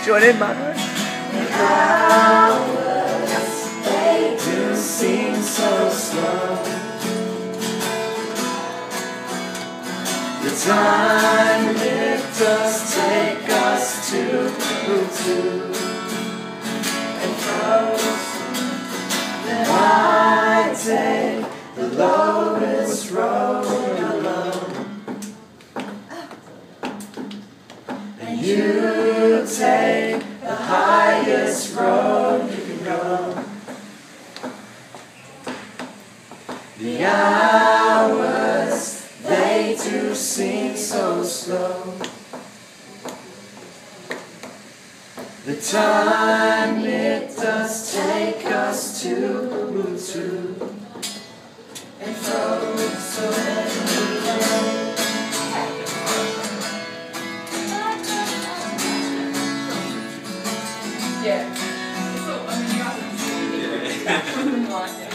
Join in, man. They do seem so slow. The time it does take us to move to and fro. Then I take the lowest road alone, and you take the highest road you can go. The hours, they do seem so slow. The time it does take us to move to and fro, so yeah. So, I mean, you have to see it.